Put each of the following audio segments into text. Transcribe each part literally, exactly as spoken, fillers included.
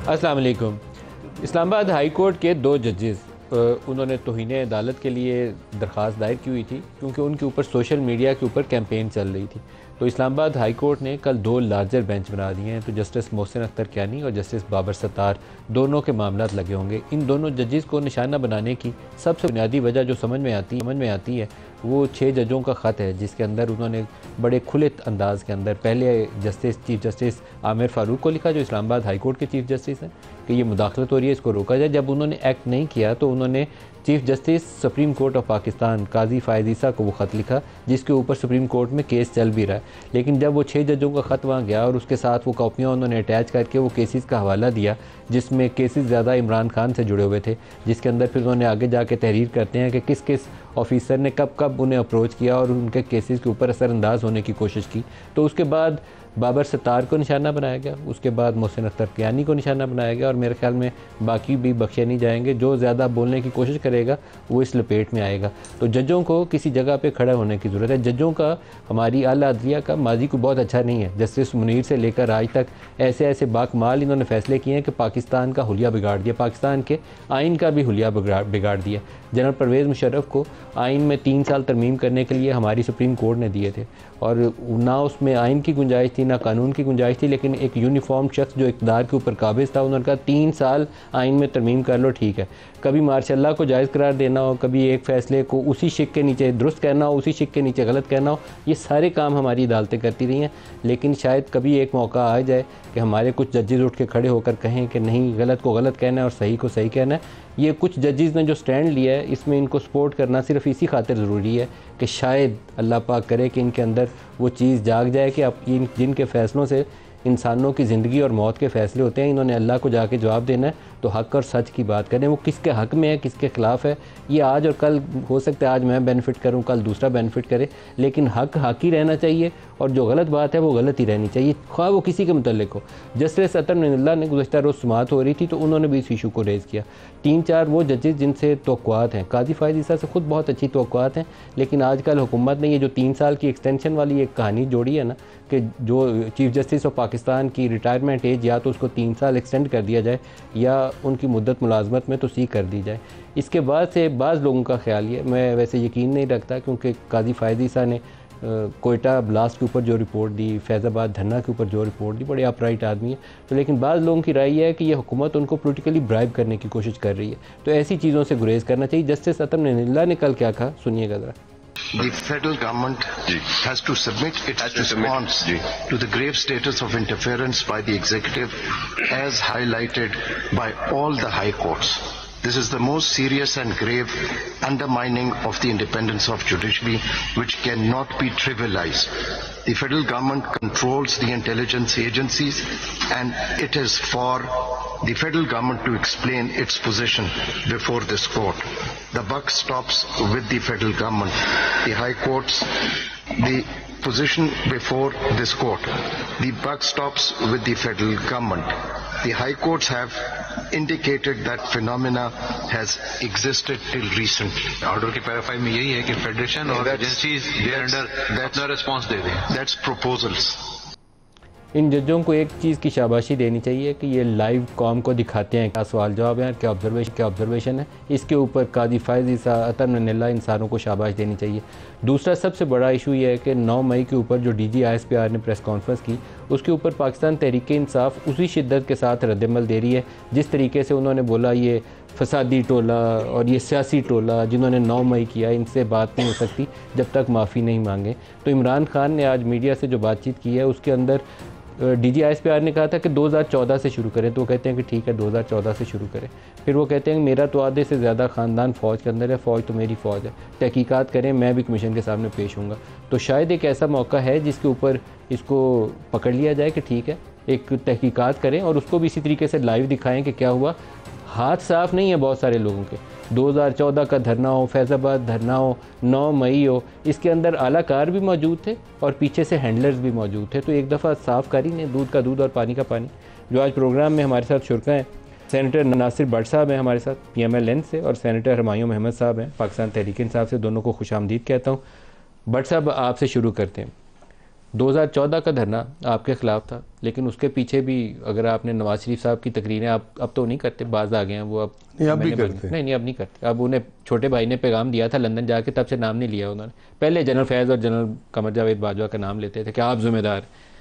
अस्सलाम वालेकुम। Islamabad high court के दो जजेस उन्होंने तौहीन अदालत के लिए दरख्वास्त दायर की हुई थी क्योंकि उनके ऊपर सोशल मीडिया के ऊपर कैंपेन चल रही थी। तो इस्लामाबाद हाई कोर्ट ने कल दो लार्जर बेंच बना दिए हैं। तो जस्टिस मोहसिन अख्तर कियानी और जस्टिस बाबर सत्तार दोनों के मामलात लगे होंगे। इन दोनों जजेस को निशाना बनाने की सबसे बुनियादी वजह जो समझ में आती समझ में आती है वो छः जजों का ख़त है, जिसके अंदर उन्होंने बड़े खुले अंदाज के अंदर पहले justice chief justice Aamir Farooq को लिखा, जो इस्लामाबाद हाई कोर्ट के चीफ जस्टिस हैं, कि ये मुदाखलत हो रही है, इसको रोका जाए। जब उन्होंने एक्ट नहीं किया तो उन्होंने chief justice supreme court of Pakistan Qazi Faez Isa को वो ख़त लिखा, जिसके ऊपर सुप्रीम कोर्ट में केस चल भी रहा है। लेकिन जब वो छः जजों का ख़त वहाँ गया और उसके साथ वो कॉपियाँ उन्होंने अटैच करके वो केसेस का हवाला दिया, जिसमें केसेस ज़्यादा इमरान खान से जुड़े हुए थे, जिसके अंदर फिर उन्होंने आगे जाके तहरीर करते हैं कि किस किस ऑफिसर ने कब कब उन्हें अप्रोच किया और उनके केसेस के ऊपर असरअंदाज होने की कोशिश की। तो उसके बाद बाबर सत्तार को निशाना बनाया गया, उसके बाद मोहसिन अख्तर कियानी को निशाना बनाया गया और मेरे ख्याल में बाकी भी बख्शे नहीं जाएंगे। जो ज़्यादा बोलने की कोशिश करेगा वो इस लपेट में आएगा। तो जजों को किसी जगह पे खड़ा होने की ज़रूरत है। जजों का हमारी आला अदलिया का माजी को बहुत अच्छा नहीं है। जस्टिस मुनीर से लेकर आज तक ऐसे ऐसे बाकमाल इन्होंने फैसले किए हैं कि पाकिस्तान का हुलिया बिगाड़ दिया, पाकिस्तान के आइन का भी हुलिया बिगाड़ बिगाड़ दिया। जनरल परवेज़ मुशर्रफ को आइन में तीन साल तरमीम करने के लिए हमारी सुप्रीम कोर्ट ने दिए थे और ना उसमें आइन की गुंजाइश थी ना कानून की गुंजाइश थी, लेकिन एक यूनिफॉर्म शख्स जो इक़्तिदार के ऊपर काबिज था, उन्होंने कहा तीन साल आइन में तरमीम कर लो, ठीक है। कभी मार्शल्ला को जायज़ करार देना हो, कभी एक फ़ैसले को उसी शिक के नीचे दुरुस्त कहना हो, उसी शिक के नीचे गलत कहना हो, ये सारे काम हमारी अदालतें करती रही हैं। लेकिन शायद कभी एक मौका आ जाए कि हमारे कुछ जजेस उठ के खड़े होकर कहें कि नहीं, गलत को गलत कहना है और सही को सही कहना है। ये कुछ जजेस ने जो स्टैंड लिया है, इसमें इनको सपोर्ट करना सिर्फ इसी खातिर ज़रूरी है कि शायद अल्लाह पाक करे कि इनके अंदर वो चीज़ जाग जाए कि अब इन जिनके फ़ैसलों से इंसानों की ज़िंदगी और मौत के फ़ैसले होते हैं, इन्होंने अल्लाह को जाके जवाब देना है, तो हक़ और सच की बात करें। वो किसके हक़ में है, किसके ख़िलाफ़ है, ये आज और कल हो सकता है आज मैं बेनिफिट करूं, कल दूसरा बेनिफिट करे, लेकिन हक़ हक़ ही रहना चाहिए और जो गलत बात है वो गलत ही रहनी चाहिए, ख्वाह वो किसी के मुतल्लिक हो। जस्टिस अतर नज़रुल्लाह ने गुज़श्ता रोज़ सुमात हो रही थी तो उन्होंने भी इस इशू को रेज़ किया। तीन चार वो जजेस जिनसे तवक्कुआत हैं, काजी फ़ायज़ ईसा से ख़ुद बहुत अच्छी तवक्कुआत हैं, लेकिन आजकल हुकूमत ने ये जो तीन साल की एक्सटेंशन वाली एक कहानी जोड़ी है ना, कि जो चीफ जस्टिस ऑफ पाकिस्तान की रिटायरमेंट एज या तो उसको तीन साल एक्सटेंड कर दिया जाए या उनकी मुद्दत मुलाजमत में तोसी कर दी जाए। इसके बाद से बाज़ लोगों का ख्याल ये, मैं वैसे यकीन नहीं रखता क्योंकि काजी फ़ायज़ ईसा ने कोयटा ब्लास्ट के ऊपर जो रिपोर्ट दी, फैज़ाबाद धरना के ऊपर जो रिपोर्ट दी, बड़े अपराइट आदमी है। तो लेकिन बाज़ लोगों की राय है कि ये हुकूमत उनको पोलिटिकली ब्राइब करने की कोशिश कर रही है, तो ऐसी चीज़ों से गुरेज करना चाहिए। जस्टिस अतर नज़रुल्लाह ने कल क्या कहा, सुनिएगा ज़रा। The federal government has to submit its response to the grave status of interference by the executive as highlighted by all the high courts. This is the most serious and grave undermining of the independence of judiciary, which cannot be trivialized. The federal government controls the intelligence agencies, and it is for the federal government to explain its position before this court. The buck stops with the federal government. The high courts, the position before this court. The buck stops with the federal government. The high courts have indicated that phenomena has existed till recently. Order के para five में यही है कि federation और agencies there under अपना response दे दें। That's proposals. इन जजों को एक चीज़ की शाबाशी देनी चाहिए कि ये लाइव कॉम को दिखाते हैं क्या सवाल जवाब है, क्या ऑब्जर्वेशन क्या ऑब्जर्वेशन है। इसके ऊपर काजी फ़ायज़ ईसा, अतर नज़रुल्लाह इंसानों को शाबाश देनी चाहिए। दूसरा सबसे बड़ा इशू ये है कि नौ मई के ऊपर जो D G I S P R ने प्रेस कॉन्फ्रेंस की, उसके ऊपर पाकिस्तान तहरीक इंसाफ उसी शिद्दत के साथ रद्दमल दे रही है जिस तरीके से उन्होंने बोला ये फसादी टोला और ये सियासी टोला जिन्होंने नौ मई किया, इनसे बात नहीं हो सकती जब तक माफ़ी नहीं मांगे। तो इमरान खान ने आज मीडिया से जो बातचीत की है उसके अंदर D G I S P R ने कहा था कि दो हज़ार चौदह से शुरू करें, तो वो कहते हैं कि ठीक है दो हज़ार चौदह से शुरू करें। फिर वो कहते हैं कि मेरा तो आधे से ज़्यादा ख़ानदान फ़ौज के अंदर है, फ़ौज तो मेरी फ़ौज है, तहकीकात करें, मैं भी कमीशन के सामने पेश हूँगा। तो शायद एक ऐसा मौका है जिसके ऊपर इसको पकड़ लिया जाए कि ठीक है एक तहकीकात करें और उसको भी इसी तरीके से लाइव दिखाएँ कि क्या हुआ। हाथ साफ़ नहीं है बहुत सारे लोगों के। दो हज़ार चौदह का धरना हो, फैज़ाबाद धरना हो, नौ मई हो, इसके अंदर आलाकार भी मौजूद थे और पीछे से हैंडलर्स भी मौजूद थे। तो एक दफ़ा साफ़ करी ने दूध का दूध और पानी का पानी। जो आज प्रोग्राम में हमारे साथ शुरका हैं, सेनेटर नासिर भट्ट साहब हैं हमारे साथ पी एम एल एन से, और सेनेटर हुमायूं अहमद साहब हैं पाकिस्तान तहरीक इंसाफ से। दोनों को खुशामदीद कहता हूँ। भट्ट साहब आपसे शुरू करते हैं। दो हज़ार चौदह का धरना आपके ख़िलाफ़ था, लेकिन उसके पीछे भी अगर आपने नवाज शरीफ साहब की तकरीरें, आप अब तो नहीं करते, बाज आ गए हैं वो, अब नहीं अब भी करते नहीं नहीं अब नहीं करते। अब उन्हें छोटे भाई ने पैगाम दिया था लंदन जाके, तब से नाम नहीं लिया उन्होंने। पहले जनरल फैज़ और जनरल कमर जावेद बाजवा का नाम लेते थे कि आप ज़िम्मेदार।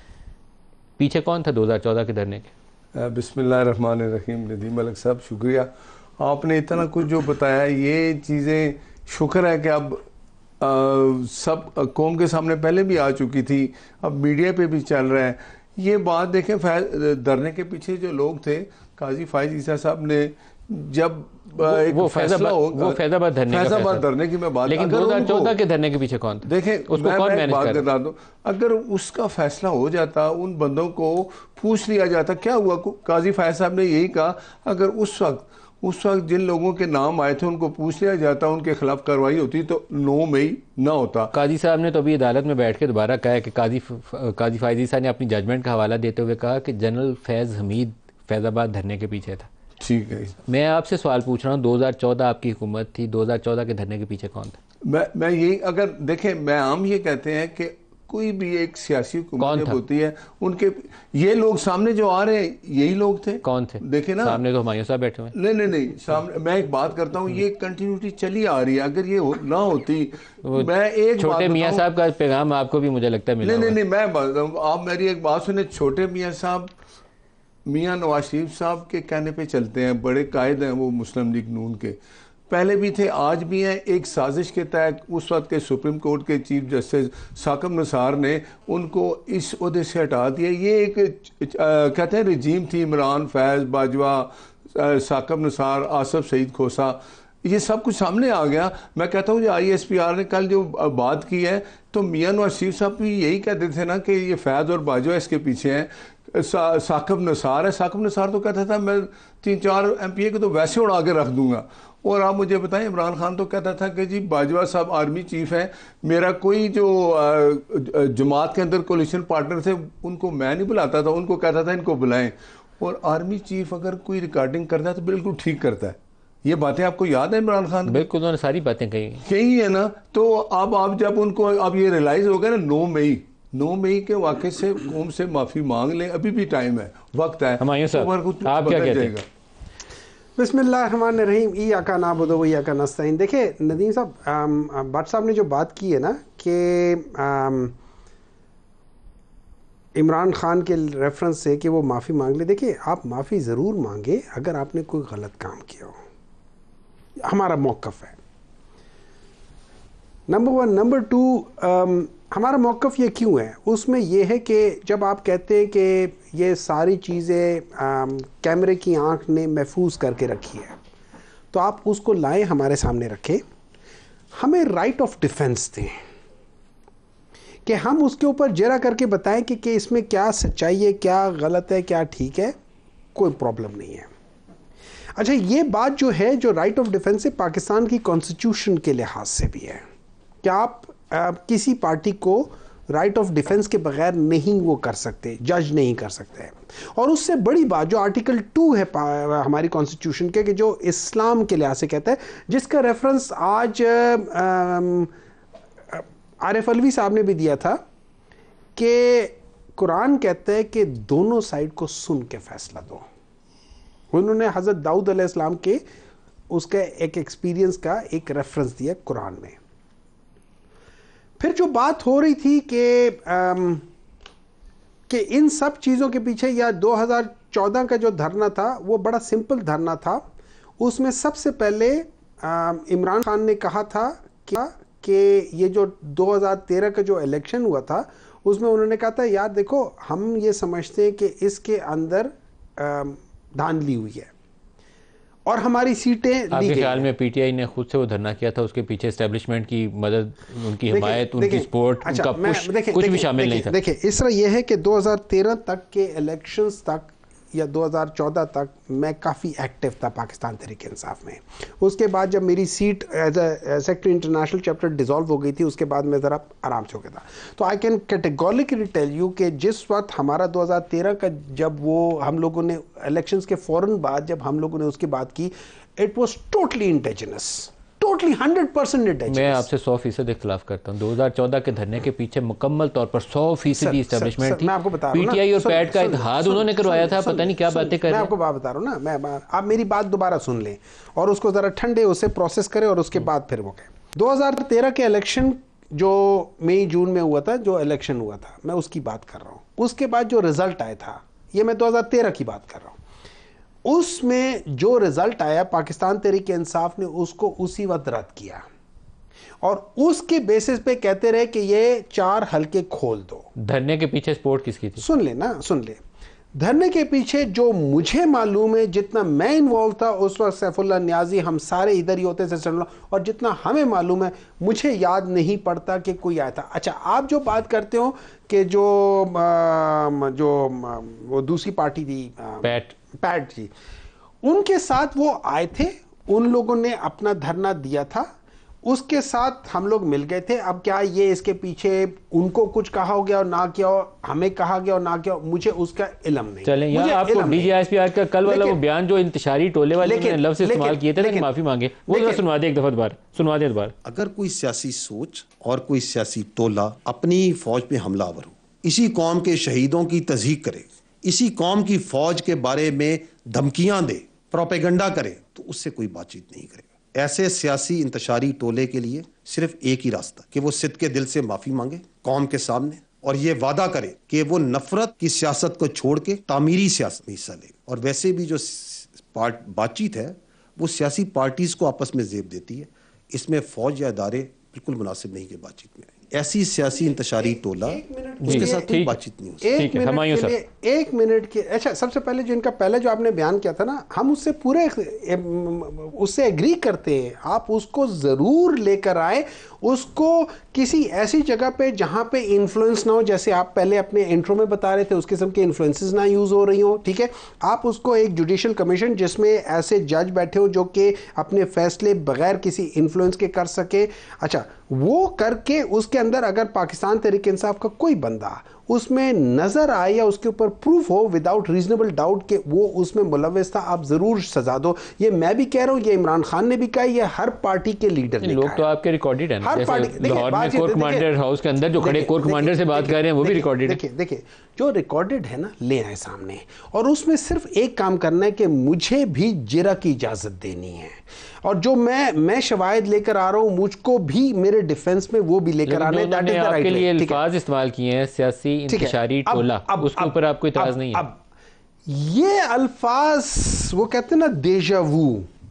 पीछे कौन था दो हज़ार चौदह के धरने के? बिस्मिल्लाहिर्रहमानिर्रहीम। नदीम मलिक साहब शुक्रिया, आपने इतना कुछ जो बताया, ये चीज़ें शुक्र है कि अब आ, सब कौम के सामने पहले भी आ चुकी थी, अब मीडिया पे भी चल रहा है ये बात। देखें, धरने के पीछे जो लोग थे, काजी फाइज ईसा साहब ने जब एक वो फैसला हो, वो फैजाबाद धरने फैजाबाद धरने की मैं बात, लेकिन दो हज़ार चौदह के धरने के पीछे कौन था? देखें, उसको मैं, कौन मैं मैनेज बात कर बता दूं, अगर उसका फैसला हो जाता, उन बंदों को पूछ लिया जाता, क्या हुआ, काजी फाइज साहब ने यही कहा, अगर उस वक्त उस वक्त जिन लोगों के नाम आए थे उनको पूछ लिया जाता, उनके खिलाफ कार्रवाई होती, तो नौ मई ना होता। काजी साहब ने तो अभी अदालत में बैठ के दोबारा कहा है कि काजी काजी फायजी साहब ने अपनी जजमेंट का हवाला देते हुए कहा कि जनरल फैज़ हमीद फैज़ाबाद धरने के पीछे था। ठीक है, मैं आपसे सवाल पूछ रहा हूँ, दो हज़ार चौदह आपकी हुकूमत थी, दो हज़ार चौदह के धरने के पीछे कौन था? मैं मैं यही, अगर देखें, मैं आम ये कहते हैं कि कोई भी एक सियासी हुकूमत होती है, उनके ये लोग सामने जो आ रहे हैं यही लोग थे। कौन थे? देखे ना, सामने तो हुमायूं साहब बैठे हुए। नहीं नहीं नहीं सामने मैं एक बात करता हूँ, ये कंटिन्यूटी चली आ रही है, अगर ये हो, ना होती, मैं एक छोटे मियाँ साहब का पैगाम आपको भी मुझे लगता है मिला। नहीं नहीं नहीं मैं बात, आप मेरी एक बात सुने, छोटे मियाँ साहब मियाँ नवाज शरीफ साहब के कहने पे चलते हैं, बड़े कायद हैं वो मुस्लिम लीग नून के, पहले भी थे आज भी हैं। एक साजिश के तहत उस वक्त के सुप्रीम कोर्ट के चीफ जस्टिस साकिब निसार ने उनको इस ओहदे से हटा दिया। ये एक आ, कहते हैं रजीम थी, इमरान, फैज़, बाजवा, साकिब निसार, आसफ सईद खोसा, ये सब कुछ सामने आ गया। मैं कहता हूँ जो आई एस पी आर ने कल जो बात की है, तो मियाँ नवाज शरीफ साहब भी यही कहते थे ना कि ये फैज़ और बाजवा इसके पीछे हैं, सा, साकिब निसार है। साकिब निसार तो कहता था मैं तीन चार एम पी ए को तो वैसे उड़ा के रख दूंगा। और आप मुझे बताएं, इमरान खान तो कहता था कि जी बाजवा साहब आर्मी चीफ हैं, मेरा कोई जो जमात के अंदर कोलिशन पार्टनर थे उनको मैं नहीं बुलाता था, उनको कहता था इनको बुलाएं। और आर्मी चीफ अगर कोई रिकॉर्डिंग करता है तो बिल्कुल ठीक करता है। ये बातें आपको याद है इमरान खान? बिल्कुल, उन्होंने सारी बातें कही कही है ना। तो अब आप जब उनको अब ये रियलाइज हो गया ना, नौ मई नौ मई के वाक़े से कौम से माफ़ी मांग लें, अभी भी टाइम है, वक्त है। हुमायूं साहब, आप क्या कहते हैं? बिस्मिल्लाहिर्रहमानिर्रहीम, इय्याका नअबुदु व इय्याका नस्तईन। देखिए नदीम साहब, भट्ट साहब ने जो बात की है ना कि इमरान खान के रेफरेंस से कि वो माफ़ी मांग ले, देखिए आप माफ़ी ज़रूर मांगे अगर आपने कोई गलत काम किया हो, हमारा मौक़िफ़ है, नंबर वन। नंबर टू, हमारा मौक़िफ़ ये क्यों है, उसमें यह है कि जब आप कहते हैं कि ये सारी चीज़ें कैमरे की आंख ने महफूज करके रखी है, तो आप उसको लाएं, हमारे सामने रखें, हमें राइट ऑफ डिफेंस दें कि हम उसके ऊपर जरा करके बताएं कि, कि इसमें क्या सच्चाई है, क्या गलत है, क्या ठीक है, कोई प्रॉब्लम नहीं है। अच्छा, ये बात जो है, जो राइट ऑफ डिफेंस है, पाकिस्तान की कॉन्स्टिट्यूशन के लिहाज से भी है कि आप आ, किसी पार्टी को राइट ऑफ डिफेंस के बगैर नहीं वो कर सकते, जज नहीं कर सकते। और उससे बड़ी बात जो आर्टिकल टू है हमारी कॉन्स्टिट्यूशन के, कि जो इस्लाम के लिहाज से कहता है, जिसका रेफरेंस आज आरिफ अलवी साहब ने भी दिया था, कि कुरान कहता है कि दोनों साइड को सुन के फैसला दो। उन्होंने हज़रत दाऊद अलैहिस्सलाम के उसका एक एक्सपीरियंस का एक रेफरेंस दिया कुरान में। फिर जो बात हो रही थी कि कि इन सब चीज़ों के पीछे, या दो हज़ार चौदह का जो धरना था वो बड़ा सिंपल धरना था। उसमें सबसे पहले इमरान खान ने कहा था कि, कि ये जो दो हज़ार तेरह का जो इलेक्शन हुआ था, उसमें उन्होंने कहा था यार देखो, हम ये समझते हैं कि इसके अंदर धांधली हुई है और हमारी सीटें ली गई। आपके ख्याल में पीटीआई ने खुद से वो धरना किया था, उसके पीछे एस्टेब्लिशमेंट की मदद, उनकी हिमायत, उनकी सपोर्ट, अच्छा, उनका पुश, कुछ भी शामिल नहीं था? देखिए, इस तरह यह है कि दो हज़ार तेरह तक के इलेक्शंस तक या दो हज़ार चौदह तक मैं काफ़ी एक्टिव था पाकिस्तान तहरीक इंसाफ में। उसके बाद जब मेरी seat as a secretary international chapter dissolve हो गई थी, उसके बाद मैं ज़रा आराम से हो गया था। तो I can categorically tell you कि जिस वक्त हमारा दो हज़ार तेरह का जब वो हम लोगों ने इलेक्शंस के फ़ौरन बाद जब हम लोगों ने उसकी बात की, it was totally indigenous, totally hundred percent it मैं आपसे सौ फीसद इख्तलाफ करता हूँ। दो हज़ार चौदह के धरने के पीछे मुकम्मल तौर पर सौ फीसदी इस्टेब्लिशमेंट थी। पीटीआई और पैट का इत्तेहाद उन्होंने करवाया था, पता नहीं क्या बातें कर रहे हैं। मैं आपको बात बता रहा हूँ ना, मैं आप मेरी बात दोबारा सुन लें और उसको जरा ठंडे उससे प्रोसेस करें और उसके बाद फिर वो कहें। दो हज़ार तेरह के इलेक्शन जो मई जून में हुआ था, जो इलेक्शन हुआ था, मैं उसकी बात कर रहा हूँ। उसके बाद जो रिजल्ट आया था, ये मैं दो हज़ार तेरह की बात कर रहा हूँ, उसमें जो रिजल्ट आया पाकिस्तान तहरीक इंसाफ ने उसको उसी वक्त रद्द किया और उसके बेसिस पे कहते रहे कि ये चार हलके खोल दो। धरने के पीछे सपोर्ट किसकी थी? सुन ले ना, सुन ले। धरने के पीछे जो मुझे मालूम है, जितना मैं इन्वॉल्व था उस वक्त, सैफुल्लाह नियाजी, हम सारे इधर ही होते थे, और जितना हमें मालूम है, मुझे याद नहीं पड़ता कि कोई आया था। अच्छा, आप जो बात करते हो कि जो आ, जो आ, वो दूसरी पार्टी थी, पैट पैट जी, उनके साथ वो आए थे, उन लोगों ने अपना धरना दिया था, उसके साथ हम लोग मिल गए थे। अब क्या ये इसके पीछे उनको कुछ कहा हो गया और ना किया हो, हमें कहा गया और ना किया हो, मुझे उसका इल्म नहीं। चलें, यहाँ आपको डीजीआईएसपी का कल वाला वो बयान जो इंतशारी टोले वाले ने लफ्ज़ इस्तेमाल किए थे, माफी मांगे, वो जरा सुनवा दे एक दफा दोबारा, सुनवा दे दोबारा। अगर कोई सियासी सोच और कोई सियासी टोला अपनी फौज पे हमलावर हो, इसी कौम के शहीदों की तज़हीक करे, इसी कौम की फौज के बारे में धमकियां दे, प्रोपेगेंडा करे, तो उससे कोई बातचीत नहीं करेगा। ऐसे सियासी इंतशारी टोले के लिए सिर्फ एक ही रास्ता कि वो सिद्ध के दिल से माफी मांगे कौम के सामने और ये वादा करे कि वो नफरत की सियासत को छोड़ के तामीरी सियासत में हिस्सा ले। और वैसे भी जो बातचीत है वो सियासी पार्टीज को आपस में जेब देती है, इसमें फौज या इदारे बिल्कुल मुनासिब नहीं कि बातचीत में। ऐसी सियासी इंतशारी टोला उसके साथ कोई बातचीत नहीं हो सकती। एक मिनट के लिए, एक मिनट के, अच्छा सबसे पहले जो इनका पहले जो आपने बयान किया था ना, हम उससे पूरे उससे एग्री करते हैं। आप उसको जरूर लेकर आए, उसको किसी ऐसी जगह पे जहां पे इन्फ्लुएंस ना हो, जैसे आप पहले अपने इंट्रो में बता रहे थे, उस किस्म के इन्फ्लुएंसेस ना यूज हो रही हो, ठीक है। आप उसको एक जुडिशियल कमीशन जिसमें ऐसे जज बैठे हो जो कि अपने फैसले बगैर किसी इन्फ्लुएंस के कर सके, अच्छा वो करके उसके अंदर अगर पाकिस्तान तहरीक इंसाफ का कोई बंदा उसमें नजर आए या उसके ऊपर प्रूफ हो विदाउट रीजनेबल डाउट के वो उसमें मुलव्वस था, आप जरूर सजा दो। ये मैं भी कह रहा हूं, ये इमरान खान ने भी कहा, ये हर पार्टी के लीडर ने लोग तो आपके रिकॉर्डेड है, हर पार्टी। लाहौर में कोर कमांडर हाउस के अंदर जो खड़े कोर कमांडर से बात कर रहे हैं वो भी रिकॉर्डेड है। देखिए देखिए जो रिकॉर्डेड है ना, ले आए सामने, और उसमें सिर्फ एक काम करना है कि मुझे भी जिरा की इजाजत देनी है, और जो मैं मैं शवाहिद लेकर आ रहा हूं मुझको भी मेरे डिफेंस में वो भी लेकर आने। That is the right way. अल्फाज इस्तेमाल किए हैं सियासी इंतशारी टोला, उसके ऊपर आपको इतराज नहीं है? अब ये अल्फाज वो कहते हैं ना देजावू,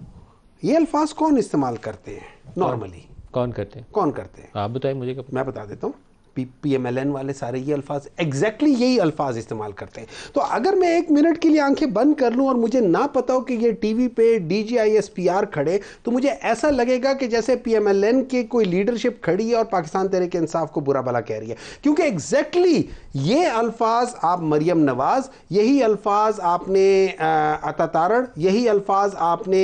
ये अल्फाज कौन इस्तेमाल करते हैं नॉर्मली? कौन करते हैं? कौन करते हैं आप बताएं मुझे। मैं बता देता हूं, पी एम एल एन वाले सारे ये अल्फाज, एग्जैक्टली यही अल्फाज इस्तेमाल करते हैं। तो अगर मैं एक मिनट के लिए आंखें बंद कर लूं और मुझे ना पता हो कि ये टीवी पे D G I S P R खड़े, तो मुझे ऐसा लगेगा कि जैसे पी एम एल एन के कोई लीडरशिप खड़ी है और पाकिस्तान तहरीक इंसाफ को बुरा भला कह रही है, क्योंकि एग्जैक्टली ये अल्फाज आप मरियम नवाज, यही अल्फाज आपने अता तारड़, यही अल्फाज आपने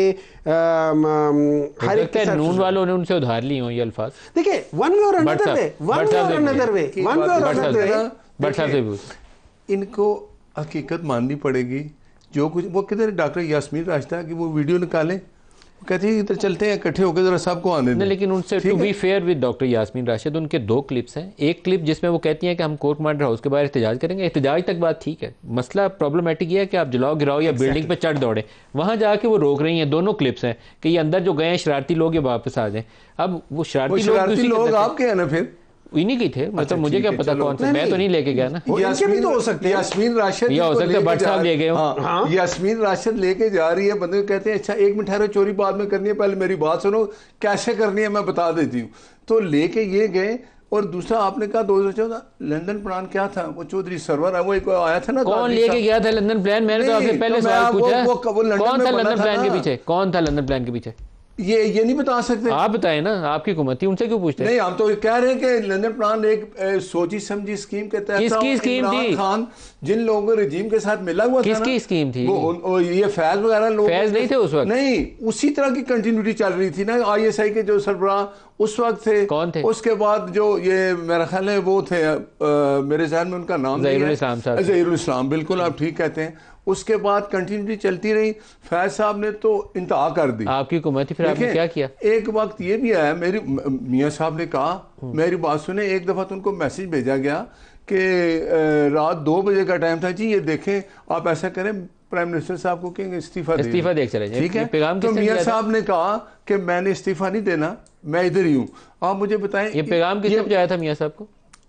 हर एक नून वालों ने उनसे उधार ली हो ये अल्फाज। देखिए वन वे और अनदर वे, वन वे और अनदर वे, वन वे और अनदर वे। इनको हकीकत माननी पड़ेगी। जो कुछ वो किधर डॉक्टर यास्मीन राशिदा की वो वीडियो निकालें, कहते हैं इधर चलते हैं इकट्ठे होकर जरा सबको आने दें। लेकिन उनसे to be fair with doctor Yasmin Rashid, उनके दो क्लिप्स हैं। एक क्लिप जिसमें वो कहती हैं कि हम कोर्ट कमांडर हाउस के बाहर एहतजाज करेंगे, एहतजाज तक बात ठीक है, मसला प्रॉब्लमेटिक ये है कि आप जलाओ गिराओ या बिल्डिंग पे चढ़ दौड़े, वहां जाके वो रोक रही हैं। दोनों क्लिप्स हैं कि ये अंदर जो गए हैं शरारती लोग ये वापस आ जाएं। अब वो शरारती लोग आपके हैं ना, फिर इन्हीं की थे, मतलब मुझे क्या पता कौन से, मैं तो नहीं लेके गया ना। यास्मीन भी तो हो सकते हैं, यास्मीन राशिद या हो सकता है भट्ट साहब ले गए हो। यास्मीन राशिद लेके जा रही है, बंदे कहते हैं अच्छा एक मिनट ठहरो, चोरी बाद में करनी है, पहले मेरी बात सुनो, कैसे करनी है मैं बता देती हूँ। तो लेके ये गए। और दूसरा आपने कहा दो हजार चौदह लंदन प्लान क्या था, वो चौधरी सरवर है वो एक आया था ना, कौन लेके गया था लंदन प्लान? मैंने तो आपसे पहले सवाल पूछा, कौन था लंदन प्लान के पीछे? कौन था लंदन प्लान के पीछे? ये ये नहीं बता सकते। आप बताएं ना, आपकी हुकूमत थी, उनसे क्यों पूछते हैं? नहीं, हम तो कह रहे हैं कि लंदन प्लान एक ए, सोची समझी स्कीम के तहत किसकी स्कीम थी? खान जिन लोगों को रजीम के साथ मिला हुआ था, किसकी स्कीम थी? वो, वो ये फैज वगैरह लोग फैज नहीं थे उस वक्त? नहीं, उसी तरह की कंटिन्यूटी चल रही थी ना। आई एस आई के जो सरबराह उस वक्त थे, कौन थे? उसके बाद जो ये मेरा ख्याल है वो थे, आ, मेरे जहन में उनका नाम ज़हीरुल इस्लाम साहब। ज़हीरुल इस्लाम, बिल्कुल आप ठीक कहते हैं। उसके बाद कंटिन्यूटी चलती रही। फैज साहब ने तो इंतहा कर दी, आपकी हुकूमत थी, फिर आपने क्या किया? एक वक्त ये भी आया, मेरी मियाँ साहब ने कहा, मेरी बात सुने, एक दफ़ा तो उनको मैसेज भेजा गया कि रात दो बजे का टाइम था, जी ये देखें आप ऐसा करें, प्राइम मिनिस्टर साहब को कहेंगे इस्तीफा दे इस्तीफा देख चले, ठीक है। पैगाम तो मियाँ साहब ने कहा कि मैंने इस्तीफा नहीं देना, मैं इधर ही हूँ, आप मुझे बताएं ये पैगाम किसने पहुंचाया था मियाँ साहब को?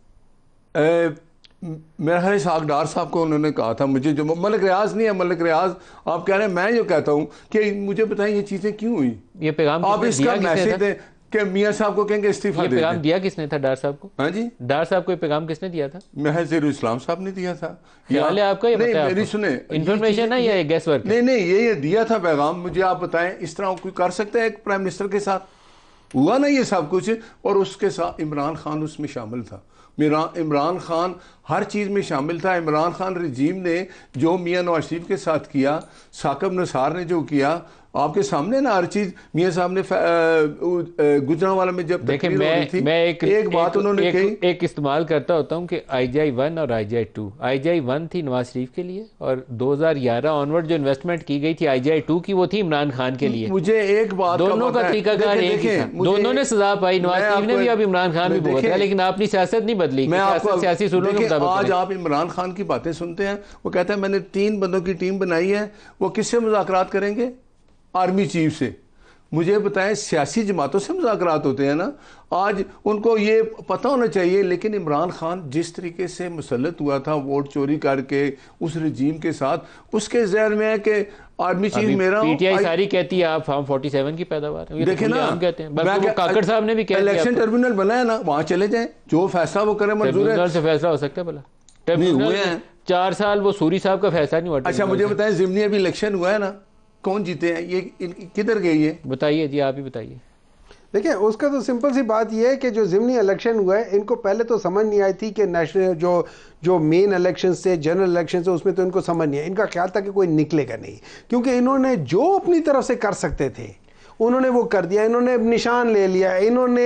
मेरा ख्याल साग डार साहब को उन्होंने कहा था मुझे, जो मलिक रियाज नहीं है, मलिक रियाज आप कह रहे हैं, मैं जो कहता हूँ कि मुझे बताएं ये चीजें क्यों हुई, ये पैगाम आप इसका मैसेज दें कि मियाँ साहब को कहेंगे इस्तीफा दे। पैगाम दिया किसने था डार साहब को? हाँ जी, डार साहब को ये पैगाम किसने दिया था? महज़ इस्लाम साहब ने दिया था। ख्याल है आपका? ये नहीं, बताया मेरी आपको? सुने, इन्फॉर्मेशन है या गैस वर्क? नहीं नहीं, ये ये दिया था पैगाम, मुझे आप बताएं इस तरह कोई कर सकता है एक प्राइम मिनिस्टर के साथ? हुआ ना ये सब कुछ, और उसके साथ इमरान खान उसमें शामिल था। इमरान खान हर चीज़ में शामिल था। इमरान खान रजीम ने जो मियाँ नवाज शरीफ के साथ किया, साकिब निसार ने जो किया, आपके सामने ना हर चीज़। मियाँ साहब ने गुजरांवाला में जब देखिए, मैं थी, मैं एक एक बात उन्होंने एक, कही, एक इस्तेमाल करता होता हूँ कि आई जी आई वन और आई जी आई to. I ji I one थी नवाज शरीफ के लिए, और दो हज़ार ग्यारह ऑनवर्ड जो इन्वेस्टमेंट की गई थी आई जी आई टू की, वो थी इमरान खान के लिए। मुझे एक बात दोनों का तरीकाकार एक ही था, दोनों ने सजा पाई, नवाज शरीफ ने भी, अब इमरान खान भी भुगता, लेकिन आपने सियासत नहीं बदली। मैं आपको सियासी सूलों के मुताबिक आज आप इमरान खान की बातें सुनते हैं, वो कहता है मैंने तीन बंदों की टीम बनाई है, वो किससे मुज़ाकरात करेंगे? आर्मी चीफ से। मुझे बताएं, सियासी जमातों से मुज़ाकरात होते हैं ना, आज उनको ये पता होना चाहिए। लेकिन इमरान खान जिस तरीके से मुसल्लत हुआ था वोट चोरी करके उस रजीम के साथ, उसके ज़हन में है कि आर्मी चीफ मेरा। पीटीआई सारी कहती है आप फॉर्म फोर्टी सेवन की पैदावार है, देखे ना, हम कहते हैं, बल्कि वो काकड़ साहब ने भी कहा इलेक्शन ट्रिब्यूनल बना है ना, वहाँ चले जाएं, जो फैसला वो करे मंजूर है। से फैसला हो सकता है भला? ट्रिब्यूनल चार साल वो सूरी साहब का फैसला नहीं हुआ। अच्छा मुझे बताएं, ज़िमनी अभी इलेक्शन हुआ है ना, कौन जीते हैं? ये किधर गई है? बताइए जी, आप ही बताइए। देखिए, उसका तो सिंपल सी बात यह है कि जो ज़िमनी इलेक्शन हुआ है, इनको पहले तो समझ नहीं आई थी कि नेशनल जो जो मेन इलेक्शन से जनरल इलेक्शन से, उसमें तो इनको समझ नहीं है। इनका ख्याल था कि कोई निकलेगा नहीं, क्योंकि इन्होंने जो अपनी तरफ से कर सकते थे उन्होंने वो कर दिया। इन्होंने निशान ले लिया, इन्होंने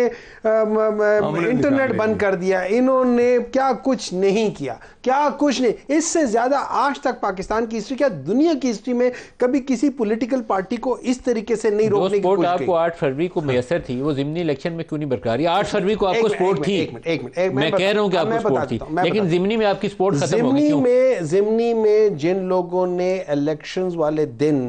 इंटरनेट बंद कर दिया, इन्होंने क्या कुछ नहीं किया, क्या कुछ नहीं। इससे ज्यादा आज तक पाकिस्तान की हिस्ट्री, क्या दुनिया की हिस्ट्री में कभी किसी पॉलिटिकल पार्टी को इस तरीके से नहीं रोकने की कोशिश की। आपको आठ फरवरी को मैसर थी, वो ज़िमनी इलेक्शन में क्यों नहीं बरकरार? आठ फरवरी को आपको सपोर्ट थी। एक मिनट एक मिनट मैं कह रहा हूं कि आपको सपोर्ट थी, लेकिन ज़िमनी में आपकी सपोर्ट खत्म हो गई। ज़िमनी में ज़िमनी में जिन लोगों ने इलेक्शंस वाले दिन,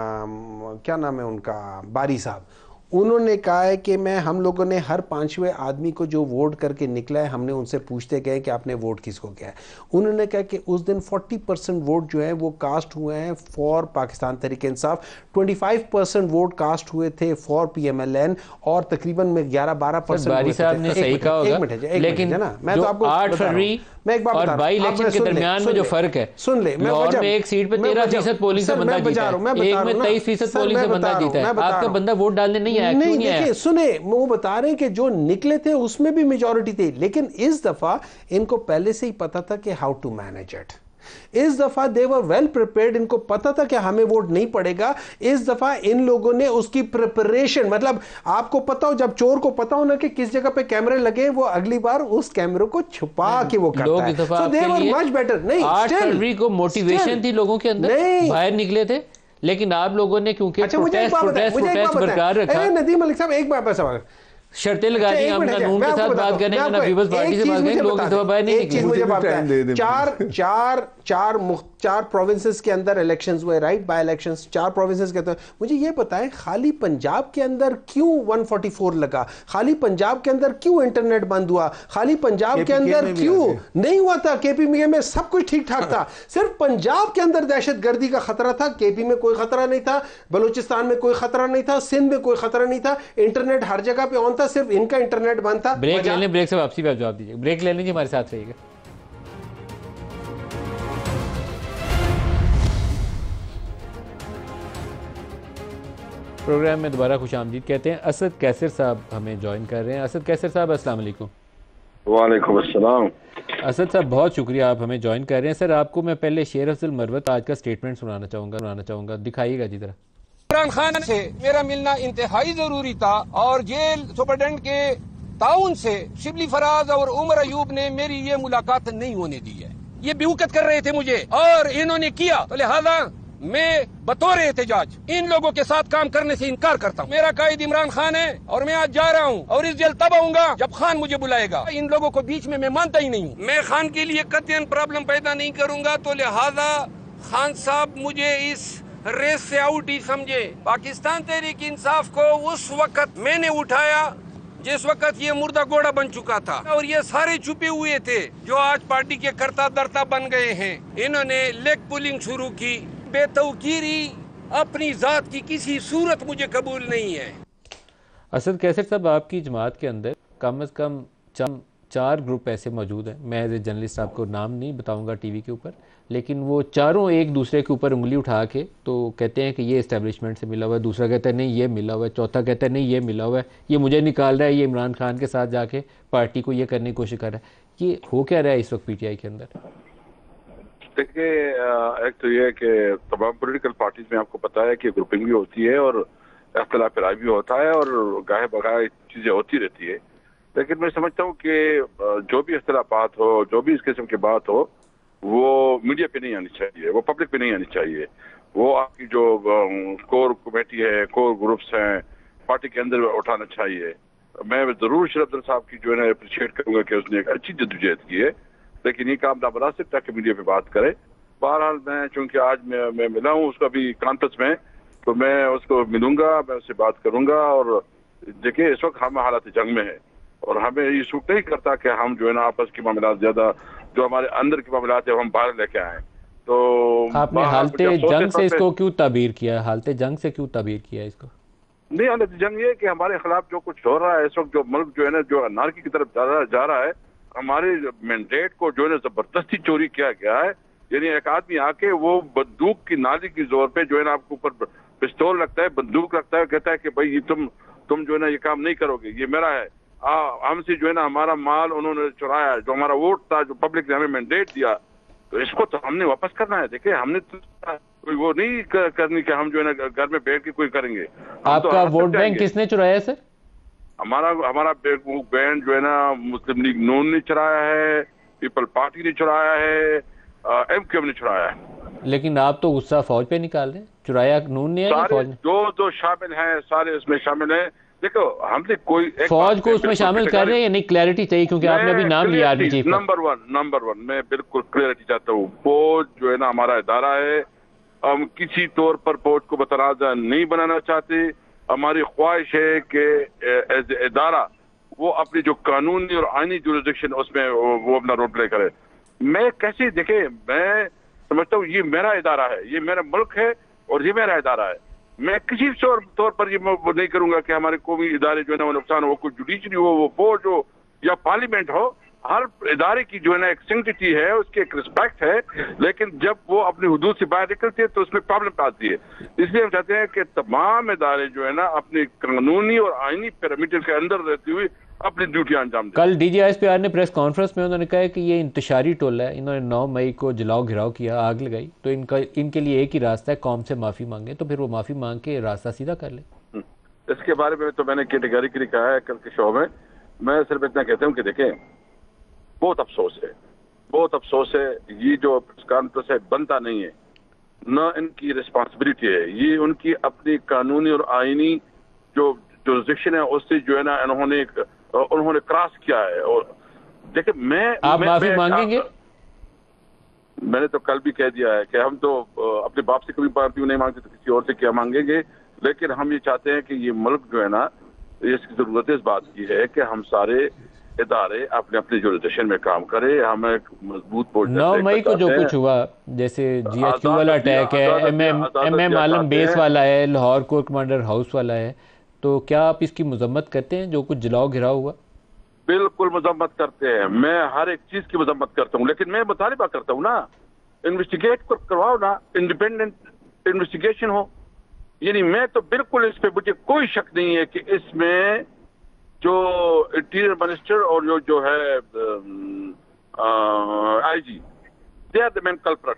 क्या नाम है उनका, बारी साहब, उन्होंने कहा है कि मैं हम लोगों ने हर पांचवें आदमी को जो वोट करके निकला है, हमने उनसे पूछते गए कि आपने वोट किसको किया है। उन्होंने कहा कि उस दिन चालीस परसेंट वोट जो है वो कास्ट हुए हैं फॉर पाकिस्तान तहरीक इंसाफ, पच्चीस परसेंट वोट कास्ट हुए थे फॉर पीएमएलएन, और तकरीबन में ग्यारह बारह परसेंट। बारी साहब ने सही कहा होगा, लेकिन ना मैं तो आपको आठ फरवरी मैं एक बात और बाई इलेक्शन के दरमियान में जो फर्क है, सुन ले, मैं लाहौर में एक सीट पे तेरह फीसद पोलिंग से बंदा जीता है, एक में तेईस फीसद पोलिंग से बंदा जीता है। आपका बंदा वोट डालने नहीं आया, क्यों नहीं आया? सुने, वो बता रहे हैं कि जो निकले थे उसमें भी मेजॉरिटी थी, लेकिन इस दफा इनको पहले से ही पता था कि हाउ टू मैनेज इट। इस दफा दे वर वेल प्रिपेयर्ड, इनको पता था कि हमें वोट नहीं पड़ेगा। इस दफा इन लोगों ने उसकी प्रिपरेशन, मतलब आपको पता हो, जब चोर को पता हो ना कि किस जगह पे कैमरे लगे, वो अगली बार उस कैमरे को छुपा के वो करता है। So they were much better. नहीं, आठ फरवरी को मोटिवेशन थी लोगों के अंदर, बाहर निकले थे, लेकिन आप लोगों ने क्योंकि अच्छा, प्रोटेस्ट प्रोटेस्ट प्रोटेस्ट बरकरार रखा। नदीम मलिक साहब, एक बात बस शर्तें लगा दी, हम कानून के साथ बात करेंगे ना पीपल्स पार्टी से बात करेंगे, लोग इस दफा बाहर नहीं निकले। मुझे बताएं, चार चार चार चार प्रोविंसेस के अंदर इलेक्शंस हुए, राइट, बाय इलेक्शंस चार प्रोविंसेस के अंदर। मुझे ये बताएं, खाली पंजाब के अंदर क्यों एक सौ चौवालीस लगा? खाली पंजाब के अंदर क्यों इंटरनेट बंद हुआ? खाली पंजाब के अंदर क्यों नहीं हुआ था? केपी में सब कुछ ठीक ठाक था, सिर्फ पंजाब के अंदर दहशतगर्दी का खतरा था। केपी में कोई खतरा नहीं था, बलूचिस्तान में कोई खतरा नहीं था, सिंध में कोई खतरा नहीं था, इंटरनेट हर जगह पे ऑन था, सिर्फ इनका इंटरनेट बंद था। ब्रेक ले लें, ब्रेक से वापसी पे आप जवाब दीजिए। ब्रेक ले लीजिए, हमारे साथ रहिएगा। प्रोग्राम में दोबारा खुश आमदीद कहते हैं। असद कैसर साहब हमें ज्वाइन कर रहे हैं। असद कैसर साहब, अस्सलाम वालेकुम। वालेकुम अस्सलाम। असद साहब, बहुत शुक्रिया, आप हमें ज्वाइन कर रहे हैं। सर, आपको मैं पहले शेर अफजल मरवत आज का स्टेटमेंट सुनाना चाहूँगा सुनाना चाहूँगा दिखाइएगा जी जरा। इमरान खान से मेरा मिलना इंतहाई जरूरी था, और जेल सुपरडेंट के ताउन से शिबली फराज और उमर अयूब ने मेरी ये मुलाकात नहीं होने दी है। ये बेवकूफ कर रहे थे मुझे और इन्होंने किया, तो लिहाजा मैं बतौर एहतजाज इन लोगों के साथ काम करने से इनकार करता हूँ। मेरा कायद इमरान खान है और मैं आज जा रहा हूँ और इस जेल तब आऊंगा जब खान मुझे बुलाएगा। इन लोगों को बीच में मैं मानता ही नहीं हूँ। मैं खान के लिए कतई प्रॉब्लम पैदा नहीं करूंगा, तो लिहाजा खान साहब मुझे इस रेस से आउट ही समझे। पाकिस्तान तहरीक इंसाफ को उस वक्त मैंने उठाया जिस वक्त ये मुर्दा घोड़ा बन चुका था और ये सारे छुपे हुए थे जो आज पार्टी के कर्ता दर्ता बन गए हैं। इन्होंने लेग पुलिंग शुरू की। बेतौकीरी अपनी जात की किसी सूरत मुझे कबूल नहीं है। असद कैसर साहब, आपकी जमात के अंदर कम अज़ कम चम चार ग्रुप ऐसे मौजूद हैं। मैं एज ए जर्नलिस्ट आपको नाम नहीं बताऊंगा टीवी के ऊपर, लेकिन वो चारों एक दूसरे के ऊपर उंगली उठा के तो कहते हैं कि ये इस्टेब्लिशमेंट से मिला हुआ है, दूसरा कहता है नहीं ये मिला हुआ है, चौथा कहता है नहीं ये मिला हुआ है, ये मुझे निकाल रहा है, ये इमरान खान के साथ जाके पार्टी को ये करने की कोशिश कर रहा है। ये हो क्या रहा है इस वक्त पीटीआई के अंदर? देखिए, एक तो ये है कि तमाम पॉलिटिकल पार्टीज में आपको पता है कि ग्रुपिंग भी होती है और इख्तिलाफ राय भी होता है और गाहे बगाहे चीजें होती रहती है। लेकिन मैं समझता हूँ कि जो भी इख्तिलाफात हो, जो भी इस किस्म की बात हो, वो मीडिया पे नहीं आनी चाहिए, वो पब्लिक पे नहीं आनी चाहिए। वो आपकी जो कोर कमेटी है, कोर ग्रुप्स हैं, पार्टी के अंदर उठाना चाहिए। मैं जरूर शरद अब्दुल साहब की जो है ना अप्रिशिएट करूंगा कि उसने एक अच्छी जद्दोजहद की है, लेकिन ये काम नामुनासिब था कि मीडिया पे बात करे। बहरहाल मैं चूंकि आज मैं, मैं मिला हूँ उसका भी कॉन्फ्रेंस में, तो मैं उसको मिलूंगा, मैं उससे बात करूंगा। और देखिए, इस वक्त हम हालात जंग में है और हमें ये सूट नहीं करता कि हम जो है ना आपस के मामला ज्यादा, जो हमारे अंदर के मामला है हम बाहर लेके आए। तो आपने हालते जंग से इसको क्यों ताबीर किया? हालते जंग से क्यों ताबीर किया इसको? नहीं, हालत जंग ये कि हमारे खिलाफ जो कुछ हो रहा है इस वक्त, जो मुल्क जो है ना जो अनारकी की तरफ जा रहा है, हमारे मैंडेट को जो है ना जबरदस्ती चोरी किया गया है। यानी एक आदमी आके वो बंदूक की नाली की जोर पे जो है ना आपके ऊपर पिस्तौल रखता है, बंदूक रखता है, कहता है कि भाई ये तुम तुम जो है ना ये काम नहीं करोगे, ये मेरा है। हमसे जो है ना हमारा माल उन्होंने चुराया, जो हमारा वोट था, जो पब्लिक ने हमें मैंडेट दिया, तो इसको तो हमने वापस करना है। देखिए, हमने तो कोई वो नहीं करनी कि हम जो है ना घर में बैठ के कोई करेंगे। आपका तो वोट बैंक किसने चुराया सर? हमारा हमारा बैंक जो है ना मुस्लिम लीग नून ने चुराया है, पीपल पार्टी ने चुराया है, एमक्यूएम ने चुराया है। लेकिन आप तो गुस्सा फौज पे निकाल रहे हैं। चुराया नून ने या फौज ने? जो जो शामिल हैं सारे इसमें शामिल हैं। देखो, हमने कोई फौज को उसमें शामिल कर रहे हैं या नहीं, क्लैरिटी चाहिए, क्योंकि आपने अभी नाम लिया army chief. Number one number one मैं बिल्कुल क्लैरिटी चाहता हूँ। फौज जो है ना हमारा इदारा है, हम किसी तौर पर फौज को बतनाज़ा नहीं बनाना चाहते। हमारी ख्वाहिश है कि एज इदारा वो अपनी जो कानूनी और आईनी जुरिडिक्शन उसमें वो अपना रोल प्ले करे। मैं कैसे, देखे, मैं समझता हूँ ये मेरा इदारा है, ये मेरा मुल्क है और ये मेरा इदारा है। मैं किसी तौर पर ये वो नहीं करूंगा कि हमारे कौमी इदारे जो है ना वो नुकसान हो, कोई जुडिशरी हो, वो फौज हो या पार्लियामेंट हो। हर इदारे की जो है ना एक सैंक्टिटी है, उसकी एक रिस्पेक्ट है, लेकिन जब वो अपनी हुदूद से बाहर निकलती है तो उसमें प्रॉब्लम आती है। इसलिए हम चाहते हैं कि तमाम इदारे जो है ना अपनी कानूनी और आईनी पैरामीटर के अंदर रहती हुई अपनी ड्यूटियां अंजाम दें। कल डीजीआईएसपीआर ने प्रेस कॉन्फ्रेंस में उन्होंने कहा कि ये इंतशारी टोला है, इन्होंने नौ मई को जलाओ घिराव किया, आग लगाई, तो इनका इनके लिए एक ही रास्ता है, कौम से माफी मांगे, तो फिर वो माफी मांग के रास्ता सीधा कर ले। इसके बारे में तो मैंने कैटेगरिकली कहा है कल के शो में। मैं सिर्फ इतना कहता हूँ कि देखें, बहुत अफसोस है, बहुत अफसोस है, ये जो कॉन्फ्रेंस है बनता नहीं है, न इनकी रिस्पॉन्सिबिलिटी है, ये उनकी अपनी कानूनी और आईनी जो जुरिडिक्शन है उससे जो है ना इन्होंने उन्होंने क्रॉस किया है। और देखिए, मैं आप मैं, माफी मैं, मांगेंगे? मैंने तो कल भी कह दिया है कि हम तो अपने बाप से कभी माफी नहीं मांगते, तो किसी और से क्या मांगेंगे। लेकिन हम ये चाहते हैं कि ये मुल्क जो है ना, इसकी जरूरत इस बात की है कि हम सारे इदारे अपने अपने जुरिडिक्शन में काम करें। हम एक मजबूत नौ मई को जो कुछ हुआ, जैसे जीएचक्यू वाला अटैक है, एमएम एमएम आलम बेस वाला है, लाहौर कोर कमांडर हाउस वाला है, तो क्या आप इसकी मजम्मत करते हैं जो कुछ जलाओ घिराव हुआ? बिल्कुल मजम्मत करते हैं, मैं हर एक चीज की मजम्मत करता हूँ, लेकिन मैं मुतालिबा करता हूँ ना, इन्वेस्टिगेट करवाओ ना, इंडिपेंडेंट इन्वेस्टिगेशन हो। यानी मैं तो बिल्कुल इस पे, मुझे कोई शक नहीं है कि इसमें जो इंटीरियर मिनिस्टर और जो जो है IG, they are the main culprit.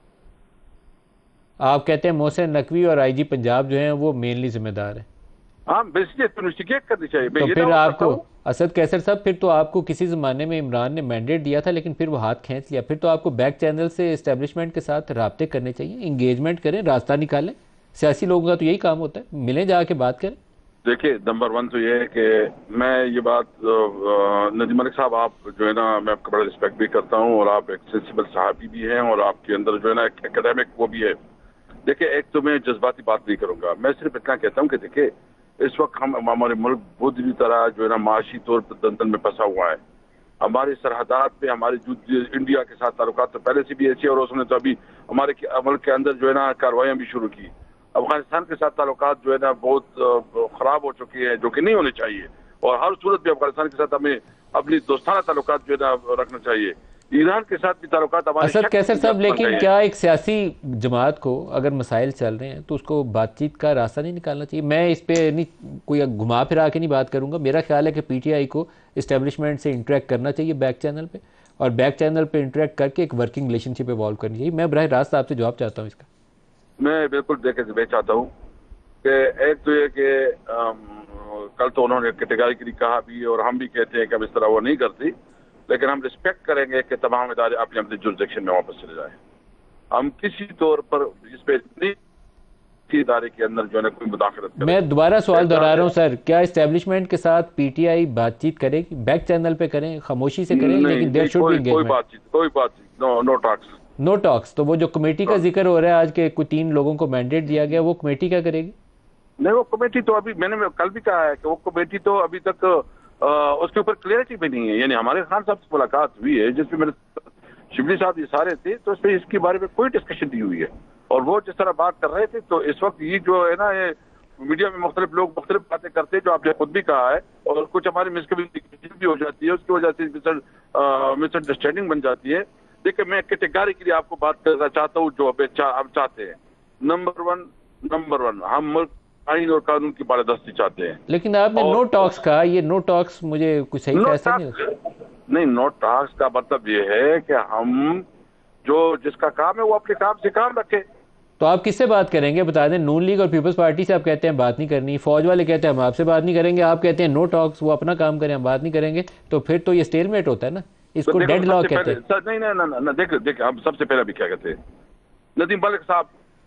आप कहते हैं मोहसिन नकवी और आईजी पंजाब जो हैं वो मेनली जिम्मेदार हैं? हाँ, बेसिकली इन्वेस्टिगेट करनी चाहिए। तो फिर आपको असद कैसर साहब, फिर तो आपको किसी ज़माने में इमरान ने मैंडेट दिया था लेकिन फिर वो हाथ खींच लिया, फिर तो आपको बैक चैनल से इस्टेब्लिशमेंट के साथ राब्ते करने चाहिए, इंगेजमेंट करें, रास्ता निकालें। सियासी लोगों का तो यही काम होता है, मिलें, जाके बात करें। देखिए, नंबर वन तो ये है कि मैं ये बात, नदीम मलिक साहब, आप जो है ना, मैं आपका बड़ा रिस्पेक्ट भी करता हूँ और आप एक सेंसिबल साहबी भी हैं और आपके अंदर जो है ना एक एकेडमिक वो भी है। देखिए, एक तो मैं जज्बाती बात नहीं करूंगा, मैं सिर्फ इतना कहता हूँ कि देखिए इस वक्त हम हमारे मुल्क बहुत बुरी तरह जो है ना माशी तौर पर दंदन में फंसा हुआ है। हमारी सरहदात पे हमारे जो इंडिया के साथ ताल्लुकात तो पहले से भी ऐसे और उसने तो अभी हमारे मुल्क के अंदर जो है ना कार्रवाइयाँ भी शुरू की। अफगानिस्तान के साथ ताल्लुकात जो है ना बहुत खराब हो चुकी है, जो कि नहीं होने चाहिए, और हर सूरत में अफगानिस्तान के साथ हमें अपनी दोस्ताना ताल्लुकात जो है ना रखना चाहिए। ईरान के साथ भी ताल्लुकात हमारे। असद कैसर साहब, लेकिन क्या एक सियासी जमात को अगर मसाइल चल रहे हैं तो उसको बातचीत का रास्ता नहीं निकालना चाहिए? मैं इस पे नहीं कोई घुमा फिरा के नहीं बात करूंगा, मेरा ख्याल है कि पीटीआई को इस्टेब्लिशमेंट से इंटरेक्ट करना चाहिए बैक चैनल पे, और बैक चैनल पे इंटरेक्ट करके एक वर्किंग रिलेशनशिप इवॉल्व करनी चाहिए। मैं बराह रास्त आपसे जवाब चाहता हूँ इसका। मैं बिल्कुल देखे मैं चाहता हूँ कि एक तो ये कि कल तो उन्होंने कैटेगरिकली कहा भी और हम भी कहते हैं कि अब इस तरह वो नहीं करती, लेकिन हम रिस्पेक्ट करेंगे कि तमाम इदारे अपने अपने जुरिसडिक्शन में वापस चले जाए। हम किसी तौर पर इस पे नहीं इदारे के अंदर जो है ना कोई मुदाखलत करें। मैं दोबारा सवाल दोहरा रहा हूँ सर, क्या इस्टेब्लिशमेंट के साथ पीटीआई बातचीत करेगी? बैक चैनल पे करें, खामोशी से करें, लेकिन देयर शुड बी एंगेजमेंट। कोई बातचीत कोई बातचीत no no talks no talks. तो वो जो कमेटी का जिक्र हो रहा है आज के कोई तीन लोगों को मैंडेट दिया गया, वो कमेटी क्या करेगी? नहीं, वो कमेटी तो अभी मैंने कल भी कहा है कि वो कमेटी तो अभी तक आ, उसके ऊपर क्लियरिटी भी नहीं है। यानी हमारे खान साहब से मुलाकात हुई है जिसमें मेरे शिबली साहब ये सारे थे, तो उसमें इसके बारे में कोई डिस्कशन नहीं हुई है। और वो जिस तरह बात कर रहे थे, तो इस वक्त ये जो है ना, ये मीडिया में मुख्तलिफ लोग मुख्तलिफ बातें करते हैं जो आपने खुद भी कहा है, और कुछ हमारी मिसकम्युनिकेशन भी हो जाती है, उसकी वजह से मिसअंडरस्टैंडिंग बन जाती है। देखिए, मैं कैटेगरी के लिए आपको बात करना चाहता हूँ जो अब चाहते हैं। नंबर वन नंबर वन हम मुल्क आइन और कानून की बालादस्ती चाहते हैं। लेकिन आपने नो टॉक्स कहा, ये नो टॉक्स मुझे कुछ सही फैसला नहीं नहीं नो टॉक्स का मतलब ये है कि हम जो जिसका काम है वो अपने काम से काम रखे। तो आप किससे बात करेंगे बता दें? नून लीग और पीपल्स पार्टी से आप कहते हैं बात नहीं करनी, फौज वाले कहते हैं हम आपसे बात नहीं करेंगे, आप कहते हैं नो टॉक्स, वो अपना काम करें हम बात नहीं करेंगे, तो फिर तो ये स्टेलमेट होता है ना, इसको डेड लॉक कहते हैं। नहीं नहीं नहीं, देखिए देखिए हम सबसे पहले भी क्या कहते हैं, नदीम मलिक साहब,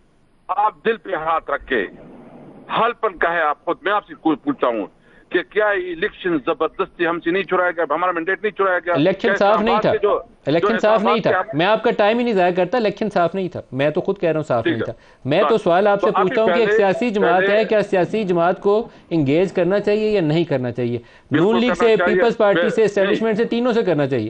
आप दिल पे हाथ रख के हल पर कहे आप खुद। मैं आपसे कुछ पूछता हूँ कि क्या इलेक्शन जबरदस्ती हमसे नहीं चुराया गया, हमारा मैंडेट नहीं चुराया गया? इलेक्शन साफ नहीं था, इलेक्शन साफ नहीं था। मैं आपका टाइम ही नहीं जाया करता, इलेक्शन साफ नहीं था, मैं तो खुद कह रहा हूँ साफ नहीं था। मैं तो सवाल आपसे पूछता हूँ कि एक सियासी जमात है, क्या सियासी जमात को इंगेज करना चाहिए या नहीं करना चाहिए? नून लीग से, पीपल्स पार्टी से, एस्टेब्लिशमेंट से, तीनों से करना चाहिए।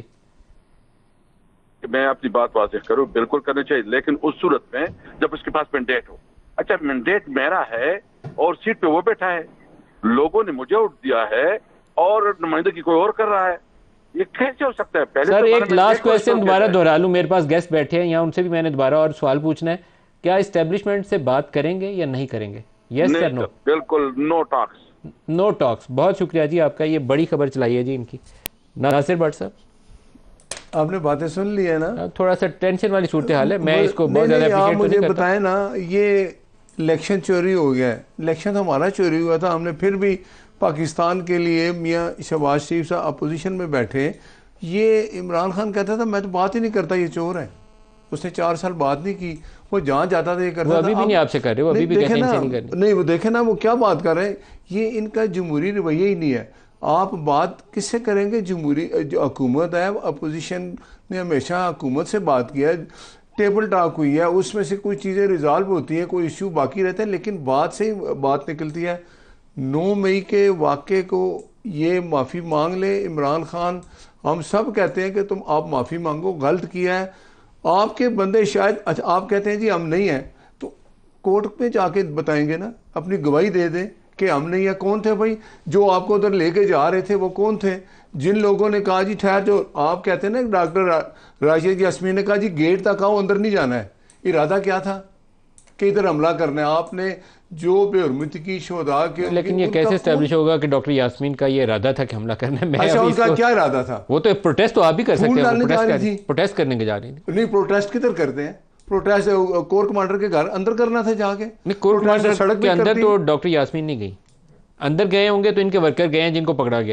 मैं अपनी बात वाज़ेह करूँ, बिल्कुल करना चाहिए, लेकिन उस सूरत में जब उसके पास मैंडेट हो। अच्छा, मैंडेट मेरा है और सीट पे वो बैठा है, लोगों ने मुझे वोट दिया है और नुमाइंदगी कोई और कर रहा है, ये कैसे हो सकता है? पहले सर तो एक लास्ट क्वेश्चन दोबारा दोहरा लूं, मेरे पास गेस्ट बैठे हैं यहाँ, उनसे भी मैंने दोबारा और सवाल पूछना है। क्या इस्टेब्लिशमेंट से बात करेंगे या नहीं करेंगे? Yes sir no? बिल्कुल नो टॉक्स। No talks. बहुत शुक्रिया जी आपका, ये बड़ी खबर चलाई है जी इनकी। नासिर भट्ट साहब, आपने बातें सुन ली है ना? थोड़ा सा टेंशन वाली सूरत हाल है, मैं इसको बहुत ज्यादा आप मुझे बताएं ना, ये इलेक्शन चोरी हो गया है। इलेक्शन तो हमारा चोरी हुआ था, हमने फिर भी पाकिस्तान के लिए मियाँ शहबाज शरीफ साहब अपोजिशन में बैठे। ये इमरान खान कहता था मैं तो बात ही नहीं करता, ये चोर है। उसने चार साल बात नहीं की, वो जहाँ जाता था ये करता था। अभी भी नहीं आपसे कर रहे, वो अभी भी कहते हैं इनसे नहीं करनी। नहीं, वो देखे ना वो क्या बात कर रहे हैं, ये इनका जमहूरी रवैया ही नहीं है। आप बात किससे करेंगे? जमहूरी जो हुकूमत है, अपोजिशन ने हमेशा हुकूमत से बात किया है, टेबल टॉक हुई है, उसमें से कुछ चीज़ें रिजॉल्व होती हैं, कोई इश्यू बाकी रहते हैं, लेकिन बात से ही बात निकलती है। नौ मई के वाक़े को ये माफ़ी मांग ले इमरान खान। हम सब कहते हैं कि तुम आप माफ़ी मांगो, गलत किया है। आपके बंदे शायद, अच्छा आप कहते हैं जी हम नहीं हैं, तो कोर्ट में जाके बताएंगे ना, अपनी गवाही दे दें कि हम नहीं है। कौन थे भाई जो आपको उधर लेके जा रहे थे? वो कौन थे? जिन लोगों ने कहा जी ठहर, जो आप कहते हैं ना डॉक्टर राशिद यास्मीन ने कहा जी गेट तक आओ, अंदर नहीं जाना है। इरादा क्या था कि इधर हमला करना है? आपने जो बेहरमती की शोधा के, लेकिन ये कैसे एस्टैब्लिश होगा कि डॉक्टर यास्मीन का ये इरादा था कि हमला करना है? मैं अच्छा, उनका क्या इरादा था? वो तो प्रोटेस्ट तो आप भी कर सकते हैं, प्रोटेस्ट करने के जा रही थी। नहीं, प्रोटेस्ट किधर करते हैं? प्रोटेस्ट कोर कमांडर के घर अंदर करना था जाके। नहीं, कोर कमांडर सड़क के अंदर तो डॉक्टर यास्मीन नहीं गई, अंदर गए होंगे तो इनके वर्कर गए हैं जिनको पकड़ा गया।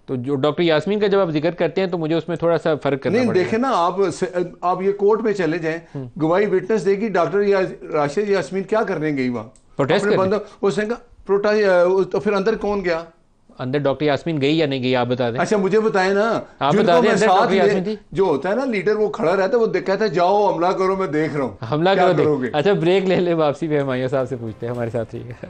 तो जो डॉक्टर यास्मीन का जब आप जिक्र करते हैं तो मुझे उसमें थोड़ा सा फर्क करना नहीं पड़ेगा। देखें ना, आप आप ये कोर्ट में चले जाएं, गवाही विटनेस देगी, डॉक्टर या राशिद यास्मीन क्या करने गई वहाँ? प्रोटेस्ट करने? बंदा उसने कहा प्रोटेस्ट, तो फिर अंदर कौन गया? अंदर डॉक्टर यास्मीन गई या नहीं गई आप बता दें। अच्छा मुझे बताएं ना, आप बता दें अंदर डॉक्टर यास्मीन थी? जो होता है ना लीडर, वो खड़ा रहता है, वो कहता है जाओ हमला करो, मैं देख रहा हूँ हमला करो करोगे। अच्छा ब्रेक ले ले, वापसी पे हुमायूं साहब से पूछते हैं, हमारे साथ रहिएगा।